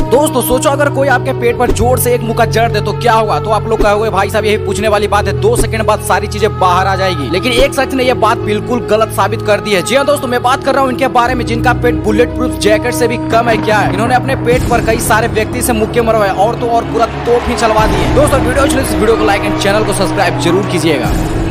दोस्तों सोचो अगर कोई आपके पेट पर जोर से एक मुक्का जड़ दे तो क्या होगा। तो आप लोग कहोगे भाई साहब यही पूछने वाली बात है, 2 सेकंड बाद सारी चीजें बाहर आ जाएगी। लेकिन एक शख्स ने यह बात बिल्कुल गलत साबित कर दी है। जी हाँ दोस्तों, मैं बात कर रहा हूँ इनके बारे में जिनका पेट बुलेट प्रूफ जैकेट से भी कम है। क्या है, इन्होंने अपने पेट पर कई सारे व्यक्ति से मुक्के मरवाए और तो और पूरा तोप ही चलवा दिए। दोस्तों वीडियो को लाइक एंड चैनल को सब्सक्राइब जरूर कीजिएगा।